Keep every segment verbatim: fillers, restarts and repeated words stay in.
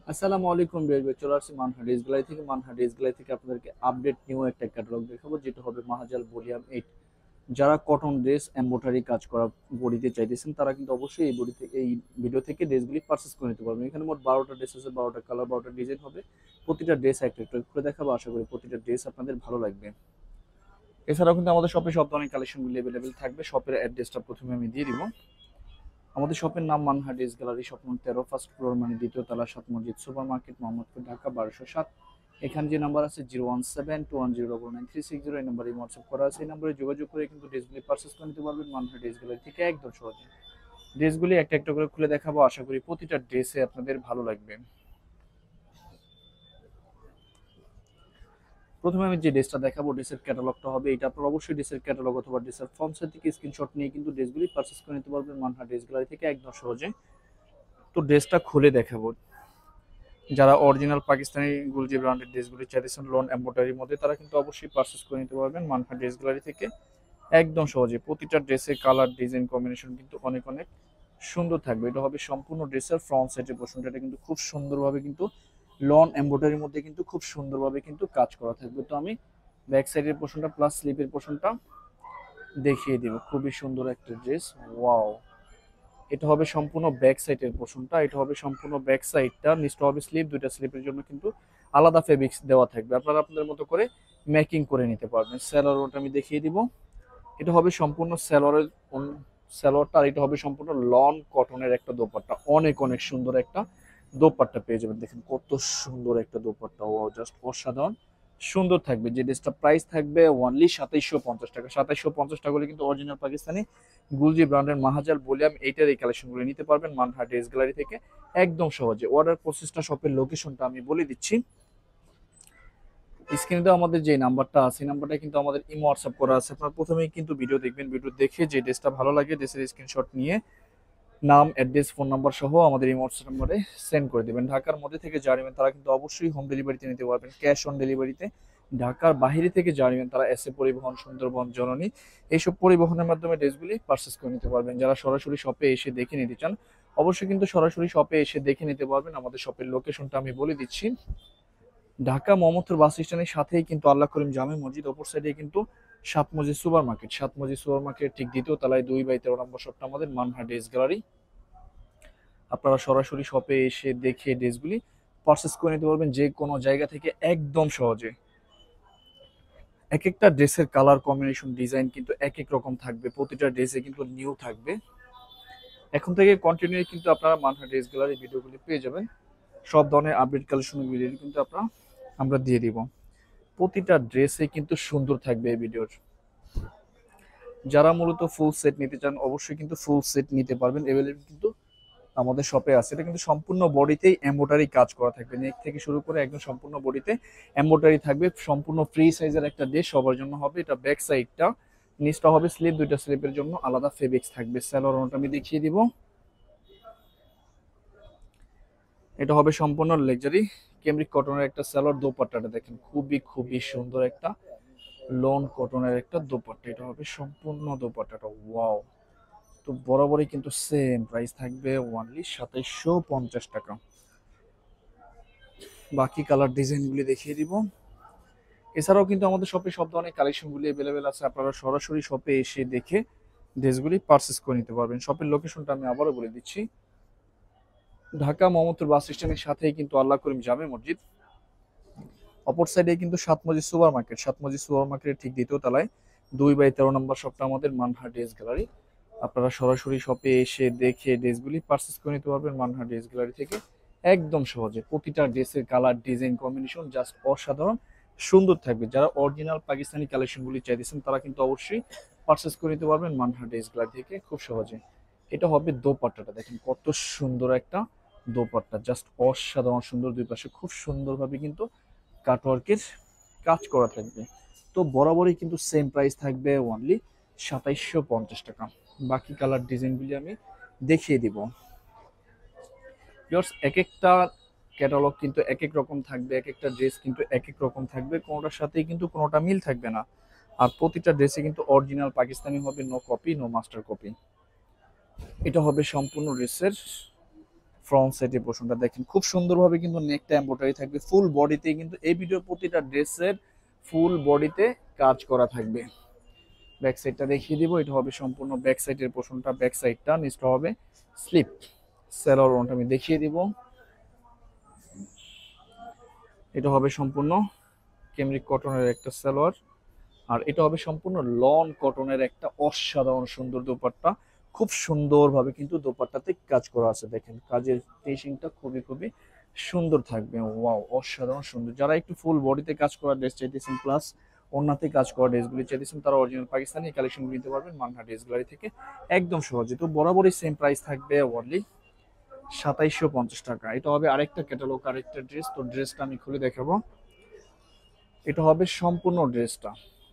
আসসালামু আলাইকুম বিয়ার চলে আসছি মানহা ড্রেস গ্যালারি থেকে মানহা ড্রেস গ্যালারি থেকে আপনাদেরকে আপডেট নিউ একটা ক্যাটালগ দেখাবো, যেটা হবে মাহাজাল ভলিউম এইট। যারা কটন ড্রেস এমব্রয়ডারি কাজ করা বডিতে চাইতেছেন তারা কিন্তু অবশ্যই এই বডি থেকে এই ভিডিও থেকে ড্রেসগুলি পারচেস করে নিতে পারবেন। এখানে মোট বারোটা ড্রেস আছে, বারোটা কালার, বারোটা ডিজাইন হবে। প্রতিটা ড্রেস একটা একটা করে দেখাবো, আশা করি প্রতিটা ড্রেস আপনাদের ভালো লাগবে। এছাড়াও কিন্তু আমাদের শপে সব ধরনের কালেকশনগুলি অ্যাভেলেবেল থাকবে। শপের অ্যাড্রেসটা প্রথমে আমি দিয়ে দিব। আমাদের শপের নাম মানহা ড্রেস গ্যালারি, শপ নং তেরো, ফার্স্ট ফ্লোর, মানে দ্বিতীয় তলা, সাত মসজিদ সুপার মার্কেট, মোহাম্মদপুর, ঢাকা বারোশো সাত। এখানে যে নাম্বার আছে zero one seven two one zero double nine three six zero, এই নাম্বারে হোয়াটসঅ্যাপ করা আছে। এই নাম্বারে যোগাযোগ করে কিন্তু ড্রেসগুলি পারচেস করে নিতে পারবেন মানহা ড্রেস গ্যালারি থেকে একদম সহজে। ড্রেসগুলি একটা একটা করে খুলে দেখাবো, আশা করি প্রতিটা ড্রেসে আপনাদের ভালো লাগবে। প্রথমে আমি যে ড্রেসটা দেখাবো, ড্রেসের ক্যাটালগটা হবে এটা। আপনার অবশ্যই ড্রেসের ক্যাটালগ অথবা ড্রেসের ফর্ম সাইট থেকে স্ক্রিনশট নিয়ে কিন্তু ড্রেসগুলি পারচেস করে নিতে পারবেন মানহা ড্রেস গ্যালারি থেকে একদম সহজে। তো ড্রেসটা খুলে দেখাবো। যারা অরিজিনাল পাকিস্তানি গুলজি ব্র্যান্ডের ড্রেসগুলি চাইতেছেন লোন এমব্রয়ডারির মধ্যে, তারা কিন্তু অবশ্যই পারচেস করে নিতে পারবেন মানহা ড্রেস গ্যালারি থেকে একদম সহজে। প্রতিটা ড্রেসের কালার ডিজাইন কম্বিনেশন কিন্তু অনেক অনেক সুন্দর থাকবে। এটা হবে সম্পূর্ণ ড্রেসের ফ্রন্ট সাইডের পোর্শনটা, এটা কিন্তু খুব সুন্দরভাবে কিন্তু লন এমব্রয়ডারির মধ্যে কিন্তু খুব সুন্দরভাবে কিন্তু কাজ করা থাকবে। তো আমি ব্যাক সাইডের পোর্শনটা প্লাস স্লিপের পোর্শনটা দেখিয়ে দিব। খুবই সুন্দর একটা ড্রেস, ওয়াও। এটা হবে সম্পূর্ণ ব্যাক সাইডের পোর্শনটা, এটা হবে সম্পূর্ণ ব্যাক সাইডটা। নিচটা হবে স্লিপ, দুইটা স্লিপের জন্য কিন্তু আলাদা ফেব্রিক্স দেওয়া থাকবে, আপনারা আপনাদের মতো করে মেকিং করে নিতে পারবেন। স্যালোয়ারটা আমি দেখিয়ে দিব। এটা হবে সম্পূর্ণ স্যালোয়ারের স্যালোয়ারটা, আর এটা হবে সম্পূর্ণ লন কটনের একটা দোপাট্টা। অনেক অনেক সুন্দর একটা দোপাট্টা পেয়ে যাবেন। দেখেন কত সুন্দর একটা দোপাট্টা, ও জাস্ট অসাধারণ সুন্দর থাকবে। যে ড্রেসটা প্রাইস থাকবে ওনলি সাতাইশশো পঞ্চাশ টাকা। সাতাইশশো পঞ্চাশ টাকা হলে কিন্তু অরিজিনাল পাকিস্তানি গুলজি ব্র্যান্ডের মাহাজাল ভলিউম এইটার এই কালেকশনগুলো নিতে পারবেন মানহা ড্রেস গ্যালারি থেকে একদম সহজে। অর্ডার প্রসেসটা, শপের লোকেশনটা আমি বলে দিচ্ছি। স্ক্রিনে আমাদের যে নাম্বারটা আছে, এই নাম্বারটা কিন্তু আমাদের ইমো হোয়াটসঅ্যাপ করা আছে। আপনারা প্রথমেই কিন্তু ভিডিও দেখবেন, ভিডিও দেখে যে ড্রেসটা ভালো লাগে ড্রেসের স্ক্রিনশট নিয়ে নাম, অ্যাড্রেস, ফোন নাম্বার সহ আমাদের এই হোয়াটসঅ্যাপ নাম্বারে সেন্ড করে দেবেন। ঢাকার মধ্যে থেকে যারা নেবেন তারা কিন্তু অবশ্যই হোম ডেলিভারিতে নিতে পারবেন, ক্যাশ অন ডেলিভারিতে। ঢাকার বাইরে থেকে যারা নেবেন তারা এসএ পরিবহন, সুন্দরবন, জননী, এইসব পরিবহনের মাধ্যমে ড্রেসগুলি পারচেস করে নিতে পারবেন। যারা সরাসরি শপে এসে দেখে নিতে চান অবশ্যই কিন্তু সরাসরি শপে এসে দেখে নিতে পারবেন। আমাদের শপের লোকেশনটা আমি বলে দিচ্ছি। ঢাকা মোহাম্মদপুর বাস স্ট্যান্ডের সাথেই কিন্তু আল্লাহ করিম জামে মসজিদ, অপর সাইডে কিন্তু সাত মসজিদ সুপার মার্কেট। সাত মসজিদ সুপার মার্কেট ঠিক দ্বিতীয় তলায় দুই বাই তেরো নম্বর শপটা আমাদের মানহা ড্রেস গ্যালারি। আপনারা সরাসরি শপে এসে দেখে ড্রেসগুলি পারচেস করে নিতে পারবেন যে কোনো জায়গা থেকে একদম সহজে। এক একটা ড্রেসের কালার কম্বিনেশন ডিজাইন কিন্তু এক এক রকম থাকবে, প্রতিটা ড্রেসে কিন্তু নিউ থাকবে। এখন থেকে কন্টিনিউ কিন্তু আপনারা মানহা ড্রেস গ্যালারি ভিডিওগুলি পেয়ে যাবেন। সব ধরনের আপডেট কালেকশন ভিডিও কিন্তু আপনারা আমরা দিয়ে দিব। প্রতিটা ড্রেসে কিন্তু সুন্দর থাকবে এই ভিডিওর। যারা মূলত ফুল সেট নিতে চান অবশ্যই কিন্তু ফুল সেট নিতে পারবেন, অ্যাভেলেবল কিন্তু আমাদের শপে আছে। এটা কিন্তু সম্পূর্ণ বডিতেই এমব্রয়ডারি কাজ করা থাকবে, নেক থেকে শুরু করে একদম সম্পূর্ণ বডিতে এমব্রয়ডারি থাকবে। সম্পূর্ণ ফ্রি সাইজের একটা ড্রেস সবার জন্য হবে। এটা ব্যাক সাইডটা, নিচটা হবে স্লিপ, দুইটা স্লিপের জন্য আলাদা ফেব্রিক্স থাকবে। স্যালোয়ারটা আমি দেখিয়ে দিব। এটা হবে সম্পূর্ণ লেকজারি কেমব্রিক কটনের একটা স্যালোয়ার। দোপাট্টাটা দেখেন খুবই খুবই সুন্দর একটা লোন কটনের একটা দোপাট্টা। এটা হবে সম্পূর্ণ দোপাট্টাটা, ওয়াও। তো বরাবরই কিন্তু সেম প্রাইস থাকবে ওনলি সাতাইশশো পঞ্চাশ টাকা। বাকি কালার ডিজাইনগুলি দেখিয়ে দিব। এছাড়াও কিন্তু আমাদের শপে সব ধরনের কালেকশনগুলি অ্যাভেলেবেল আছে, আপনারা সরাসরি শপে এসে দেখে ড্রেসগুলি পারচেস করে নিতে পারবেন। শপের লোকেশনটা আমি আবারও বলে দিচ্ছি। ঢাকা মোহাম্মদপুর বাস স্ট্যান্ডের সাথেই কিন্তু আল্লাহ করিম জামে মসজিদ, অপর সাইডে কিন্তু সাত মসজিদ সুপার মার্কেট। সাত মসজিদ সুপার মার্কেটের ঠিক দ্বিতীয় তলায় দুই বাই তেরো নম্বর শপটা আমাদের মানহা ড্রেস গ্যালারি। আপনারা সরাসরি শপে এসে দেখে ড্রেসগুলি পারচেস করে নিতে পারবেন মানহা ড্রেস গ্যালারি থেকে একদম সহজে। প্রতিটা ড্রেসের কালার ডিজাইন কম্বিনেশন জাস্ট অসাধারণ সুন্দর থাকবে। যারা অরিজিনাল পাকিস্তানি কালেকশনগুলি চাইতেছেন তারা কিন্তু অবশ্যই পারচেস করে নিতে পারবেন মানহা ড্রেস গ্যালারি থেকে খুব সহজে। এটা হবে দোপাট্টাটা, দেখেন কত সুন্দর একটা দোপাট্টা, জাস্ট অসাধারণ সুন্দর। দুই পাশে খুব সুন্দরভাবে কিন্তু কাটওয়ার্কের কাজ করা থাকবে। তো বরাবরই কিন্তু সেম প্রাইস থাকবে ওনলি সাতাইশশো পঞ্চাশ টাকা। বাকি কালার ডিজাইনগুলি আমি দেখিয়ে দিব। ভিউয়ার্স, এক একটা ক্যাটালগ কিন্তু এক এক রকম থাকবে, এক একটা ড্রেস কিন্তু এক এক রকম থাকবে, কোনোটার সাথেই কিন্তু কোনোটা মিল থাকবে না। আর প্রতিটা ড্রেসে কিন্তু অরিজিনাল পাকিস্তানি হবে, no copy no master copy. এটা হবে সম্পূর্ণ ড্রেসের ফ্রন্ট সাইডের পোর্শনটা দেখেন খুব সুন্দরভাবে কিন্তু নেকটা এমব্রয়ডারি থাকবে, ফুল বডিতে কিন্তু এই ভিডিওর প্রতিটা ড্রেসের ফুল বডিতে কাজ করা থাকবে। ব্যাক সাইডটা দেখিয়ে দিব, এটা হবে সম্পূর্ণ ব্যাক সাইডের পোর্শনটা, ব্যাক সাইডটা নিচটা হবে স্লিপ। সেলোয়ার ওয়ানটা আমি দেখিয়ে দিব, এটা হবে সম্পূর্ণ কেমরিক কটনের একটা সালোয়ার, আর এটা হবে সম্পূর্ণ লন কটনের একটা অসাধারণ সুন্দর দোপাট্টা। খুব সুন্দরভাবে কিন্তু দোপাট্টাতে কাজ করা আছে, দেখেন কাজের ফিনিশিংটা খুবই খুবই সুন্দর থাকবে। ওয়াও, অসাধারণ সুন্দর। যারা একটু ফুল বডিতে কাজ করা ড্রেস চাইতেছেন প্লাস ওন্নাতে কাজ করা ড্রেসগুলি চাইতেছেন, তারা অরিজিনাল পাকিস্তানি কালেকশন নিতে পারবেন মানহা ড্রেস গ্যালারি থেকে একদম সহজে। তো বরাবরই সেম প্রাইস থাকবে ওয়ানলি সাতাইশশো পঞ্চাশ টাকা। এটা হবে আরেকটা ক্যাটালগ, আরেকটা ড্রেস। তো ড্রেসটা আমি খুলে দেখাবো, এটা হবে সম্পূর্ণ ড্রেসটা,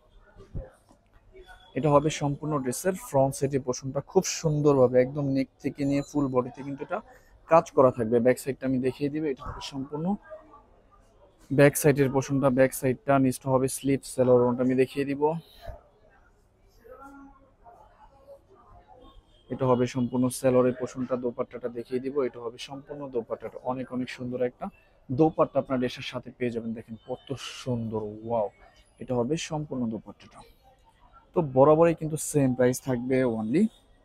এটা হবে সম্পূর্ণ ড্রেসের ফ্রন্ট সাইডের পোর্শনটা খুব সুন্দরভাবে একদম নেক থেকে নিয়ে ফুল বডিতে কিন্তু এটা কাজ করা থাকবে। ব্যাক সাইডটা আমি দেখিয়ে দিবে, এটা হবে সম্পূর্ণ ব্যাক সাইডের পোর্শনটা, ব্যাক সাইডটা নিচটা হবে স্লিপ। সেলোয়ারটা আমি দেখিয়ে দিব, এটা হবে সম্পূর্ণ সেলোয়ারের পোর্শনটা, দোপাট্টাটা দেখিয়ে দিব, এটা হবে সম্পূর্ণ দোপাট্টাটা। অনেক অনেক সুন্দর একটা দোপাট্টা আপনার ড্রেসের সাথে পেয়ে যাবেন, দেখেন কত সুন্দর। ওয়াও, এটা হবে সম্পূর্ণ দোপাট্টাটা। তো বরাবরই কিন্তু সেম প্রাইস থাকবে ওনলি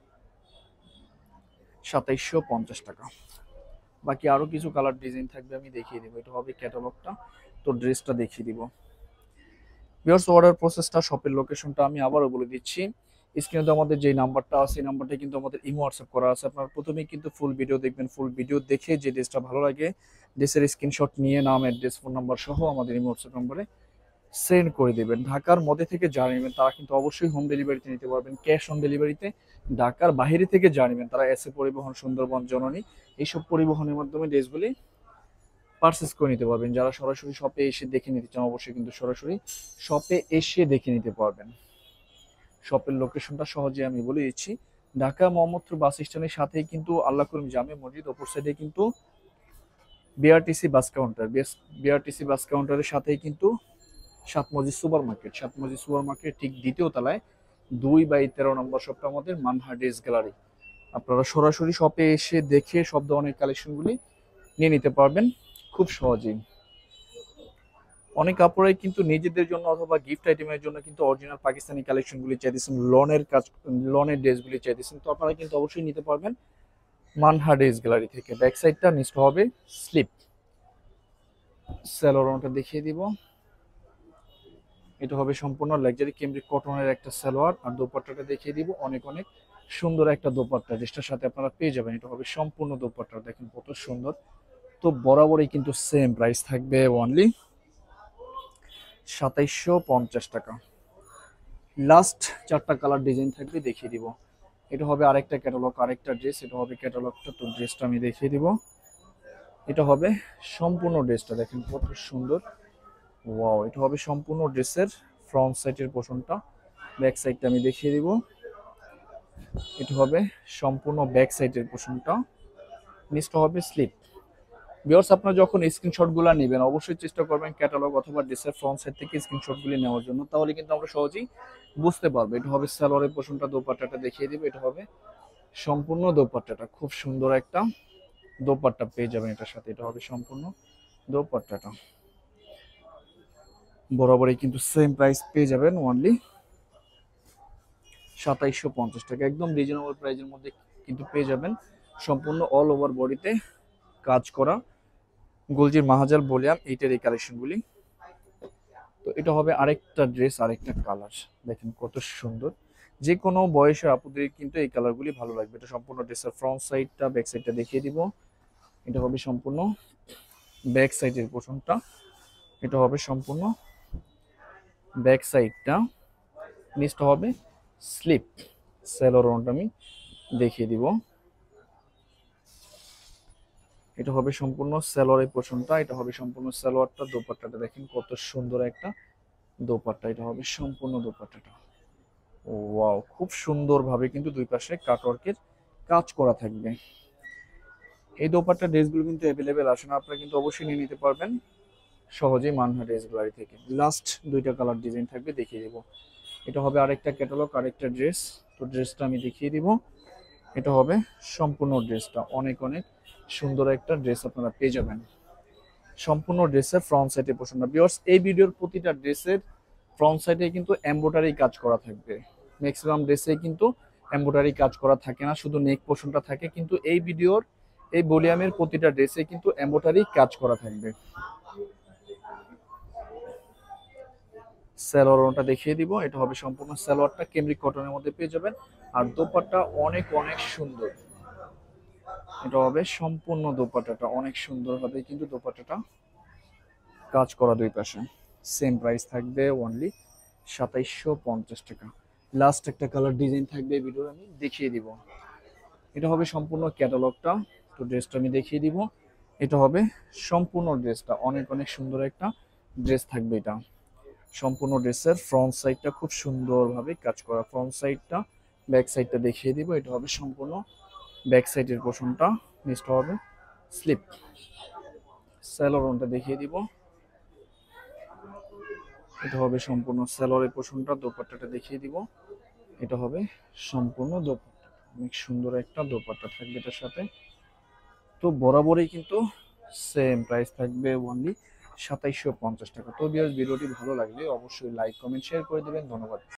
সাতাইশশো পঞ্চাশ টাকা। বাকি আরো কিছু কালার ডিজাইন থাকবে, আমি দেখিয়ে দিব। এটা হবে ক্যাটালগটা, তো ড্রেসটা দেখিয়ে দিব। ভিউয়ার্স, অর্ডার প্রসেসটা, শপের লোকেশনটা আমি আবারও বলে দিচ্ছি। স্ক্রিনে তো আমাদের যে নাম্বারটা আছে, এই নাম্বারটা কিন্তু আমাদের ইমো হোয়াটসঅ্যাপ করা আছে। আপনারা প্রথমেই কিন্তু ফুল ভিডিও দেখবেন, ফুল ভিডিও দেখে যে ড্রেসটা ভালো লাগে ড্রেসের স্ক্রিনশট নিয়ে নাম, অ্যাড্রেস, ফোন নাম্বার সহ আমাদের ইমো হোয়াটসঅ্যাপ নম্বরে সেন্ড করে দেবেন। ঢাকার মধ্যে থেকে যারা নেবেন তারা কিন্তু অবশ্যই হোম ডেলিভারিতে নিতে পারবেন, ক্যাশ অন ডেলিভারিতে। ঢাকার বাইরে থেকে যারা নেবেন তারা এসে পরিবহন, সুন্দরবন, জননী এইসব পরিবহনের মাধ্যমে ড্রেসগুলি পারচেস করে নিতে পারবেন। যারা সরাসরি শপে এসে দেখে নিতে চান অবশ্যই কিন্তু সরাসরি শপে এসে দেখে নিতে পারবেন। শপের লোকেশনটা সহজে আমি বলে দিচ্ছি, ঢাকা মোহাম্মদপুর বাস স্ট্যান্ডের সাথেই কিন্তু আল্লাহ করিম জামে মসজিদ, অপর সাইডে কিন্তু BRTC bus counter, BRTC bus কাউন্টারের সাথেই কিন্তু সাত মসজিদ সুপার মার্কেট, সাত মসজিদ সুপার মার্কেট ঠিক দ্বিতীয় তলায় দুই বাই তেরো নম্বর শপটা আমাদের মানহা ড্রেস গ্যালারি। আপনারা সরাসরি শপে এসে দেখে সব ধরনের কালেকশনগুলি নিয়ে নিতে পারবেন খুব সহজেই। অনেক কাপড়াই কিন্তু নিজেদের জন্য অথবা গিফট আইটেমের জন্য কিন্তু অরিজিনাল পাকিস্তানি কালেকশনগুলি চাইতেছেন, লনের কাজ, লনের ড্রেসগুলি চাইতেছেন, তো আপনারা কিন্তু অবশ্যই নিতে পারবেন মানহা ড্রেস গ্যালারি থেকে। ব্যাক সাইডটা নিচটা হবে স্লিপ। সালোয়ারটা দেখিয়ে দিব, এটা হবে সম্পূর্ণ লাক্সারি কেমব্রিক কটনের একটা সালোয়ার, আর দোপাট্টাটা দেখিয়ে দিব, অনেক অনেক সুন্দর একটা দোপাট্টা যেটার সাথে আপনারা পেয়ে যাবেন। এটা হবে সম্পূর্ণ দোপাট্টা, দেখেন কত সুন্দর। তো বরাবরই কিন্তু সেম প্রাইস থাকবে অনলি সাতাইশশো পঞ্চাশ টাকা। লাস্ট চারটা কালার ডিজাইন থাকবে, দেখিয়ে দিব। এটা হবে আরেকটা ক্যাটালগ, আরেকটা ড্রেস। এটা হবে ক্যাটালগটা, তো ড্রেসটা আমি দেখিয়ে দিব। এটা হবে সম্পূর্ণ ড্রেসটা, দেখেন কত সুন্দর। ওয়াও, এটা হবে সম্পূর্ণ ড্রেসের ফ্রন্ট সাইডের পোর্শনটা, ব্যাক সাইডটা আমি দেখিয়ে দিব। এটা হবে সম্পূর্ণ ব্যাক সাইডের পোর্শনটা, নিচটা হবে স্লিপ। ভিউয়ার্স, আপনারা যখন স্ক্রিনশটগুলো নেবেন অবশ্যই চেষ্টা করবেন ক্যাটালগ অথবা ড্রেসের ফ্রন্ট সাইড থেকে স্ক্রিনশটগুলি নেওয়ার জন্য, তাহলে কিন্তু আমরা সহজেই বুঝতে পারবো। এটা হবে সালোয়ারের পোর্শনটা, দোপাট্টাটা দেখিয়ে দিব। এটা হবে সম্পূর্ণ দোপাট্টাটা, খুব সুন্দর একটা দোপাট্টা পেয়ে যাবেন এটার সাথে। এটা হবে সম্পূর্ণ দোপাট্টাটা, বরাবরই কিন্তু সেম প্রাইস পেয়ে যাবেন অনলি সাতাইশশো পঞ্চাশ টাকা। একদম রিজনেবল প্রাইসের মধ্যে কিন্তু পেয়ে যাবেন সম্পূর্ণ অল ওভার বডিতে কাজ করা গোলজির মাহাজাল বলিয়াম এইটার এই কালেকশনগুলি। তো এটা হবে আরেকটা ড্রেস, আরেকটা কালার, দেখেন কত সুন্দর। যে কোনো বয়সের আপুদের কিন্তু এই কালারগুলি ভালো লাগবে। এটা সম্পূর্ণ ড্রেসের ফ্রন্ট সাইডটা, ব্যাক সাইডটা দেখিয়ে দিব। এটা হবে সম্পূর্ণ ব্যাক সাইডের পোর্শনটা, এটা হবে সম্পূর্ণ ব্যাক সাইডটা, নিচটা হবে স্লিপ। সেলোয়ারটা আমি দেখিয়ে দিব, এটা হবে সম্পূর্ণ সালোয়ারের পোর্শনটা, এটা হবে সম্পূর্ণ সালোয়ারটা। দোপাট্টাটা দেখেন কত সুন্দর একটা দোপাট্টা, এটা হবে সম্পূর্ণ দোপাট্টাটা। ওয়াও, খুব সুন্দরভাবে কিন্তু দুই পাশে কাটওয়ার্কের কাজ করা থাকবে। এই দোপাট্টা ড্রেসগুলো কিন্তু অ্যাভেলেবেল আসে না, আপনারা কিন্তু অবশ্যই নিয়ে নিতে পারবেন সহজেই মানহা ড্রেস গ্যালারি থেকে। লাস্ট দুইটা কালার ডিজাইন থাকবে, দেখিয়ে দেব। এটা হবে আরেকটা ক্যাটালগ, আরেকটা ড্রেস। তো ড্রেসটা আমি দেখিয়ে দিব, এটা হবে সম্পূর্ণ ড্রেসটা, অনেক অনেক সুন্দর একটা ড্রেস আপনারা পেয়ে যাবেন। সম্পূর্ণ ড্রেসের ফ্রন্ট সাইডে পোর্শনটা ভিউয়ার্স, এই ভিডিওর প্রতিটা ড্রেসের ফ্রন্ট সাইডে কিন্তু এমব্রয়ডারি কাজ করা থাকবে। ম্যাক্সিমাম ড্রেসে কিন্তু এমব্রয়ডারি কাজ করা থাকে না, শুধু নেক পোর্শনটা থাকে, কিন্তু এই ভিডিওর এই ভলিউমের প্রতিটা ড্রেসে কিন্তু এমব্রয়ডারি কাজ করা থাকবে। সালোয়ারটা দেখিয়ে দিব, এটা হবে সম্পূর্ণ সালোয়ারটা কেমব্রিক কটনের মধ্যে পেয়ে যাবেন। আর দোপাট্টা অনেক অনেক সুন্দর, এটা হবে সম্পূর্ণ দোপাট্টাটা অনেক সুন্দর হবে কিন্তু দোপাট্টাটা কাজ করা দুই পাশে। সেম প্রাইস থাকবে অনলি সাতাইশশো পঞ্চাশ টাকা। লাস্ট একটা কালার ডিজাইন থাকবে ভিডিও আমি দেখিয়ে দিব। এটা হবে সম্পূর্ণ ক্যাটালগটা, তো ড্রেসটা আমি দেখিয়ে দিব। এটা হবে সম্পূর্ণ ড্রেসটা অনেক অনেক সুন্দর একটা ড্রেস থাকবে। এটা সম্পূর্ণ ড্রেসের ফ্রন্ট সাইডটা খুব সুন্দরভাবে কাজ করা, ফ্রন্ট সাইডটা ব্যাক সাইডটা দেখিয়ে দিব। এটা হবে সম্পূর্ণ ব্যাক সাইডের পোর্শনটা, নেক্সট হবে স্লিপ। স্যালোরনটা দেখিয়ে দিব, এটা হবে সম্পূর্ণ স্যালোয়ারের পোর্শনটা। দোপাট্টাটা দেখিয়ে দিব, এটা হবে সম্পূর্ণ দোপাট্টা, অনেক সুন্দর একটা দোপাট্টা থাকবে এটার সাথে। তো বরাবরই কিন্তু সেম প্রাইস থাকবে অনলি সাতাইশশো পঞ্চাশ টাকা। তো ভিউয়ার্স, ভিডিওটি ভালো লাগলে অবশ্যই লাইক কমেন্ট শেয়ার করে দেবেন। ধন্যবাদ।